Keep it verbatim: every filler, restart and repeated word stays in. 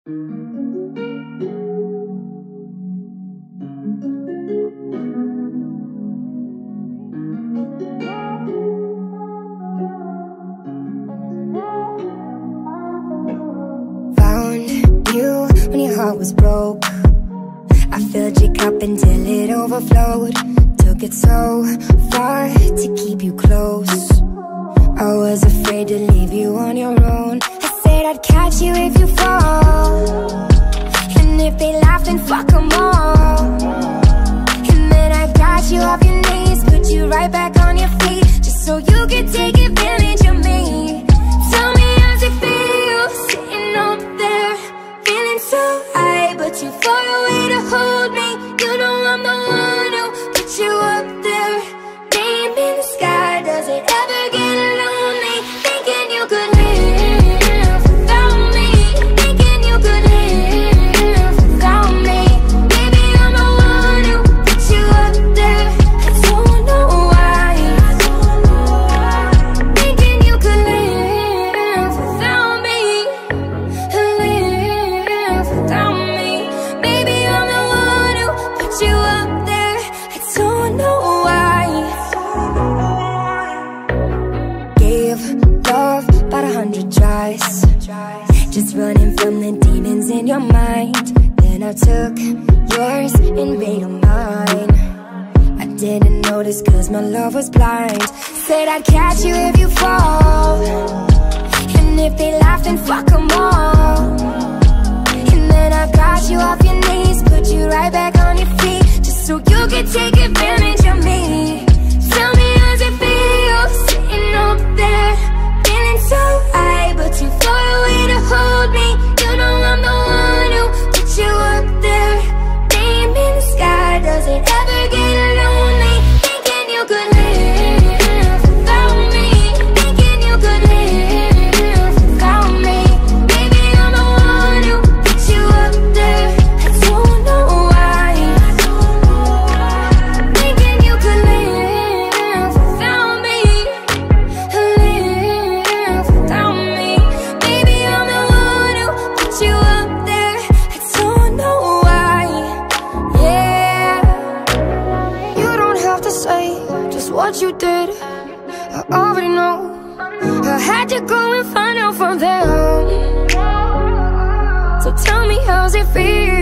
Found you when your heart was broke. I filled your cup until it overflowed. Took it so far to keep you close. I was afraid to leave you on your own. I said I'd catch you if you fall, and if they laugh then fuck them all. And then I got you off your knees, put you right back on your feet, just so you could take advantage of me. Tell me how's it feel, sitting up there, feeling so high, but too far away to hold me. You know I'm the one who put you up there, name in the sky. Does it ever get lonely, thinking you could live without me, thinking you could live without me? Baby, I'm the one who put you up there. I don't know why, thinking you could live without me, live without me. Baby, I'm the one who put you up there. I don't know why. Gave love about a hundred tries, just running from the demons in your mind. Then I took yours and made them mine. I didn't notice cause my love was blind. Said I'd catch you if you fall, and if they laugh then fuck them all. And then I got you off your knees, put you right back on your feet, just so you could take advantage of me. Tell me how's it feel, sitting up there, feeling so high, but too far away to hold me. You know I'm the one who put you up there, name in the sky. Does it ever get lonely, thinking you could live without me, thinking you could live without me? Baby, I'm the one who put you up there. I don't know why, thinking you could live without me, live without me. Baby, I'm the one who put you up there. I don't know why, yeah. You don't have to say just what you did, I already know. I had to go and find out from them. So tell me how's it feel,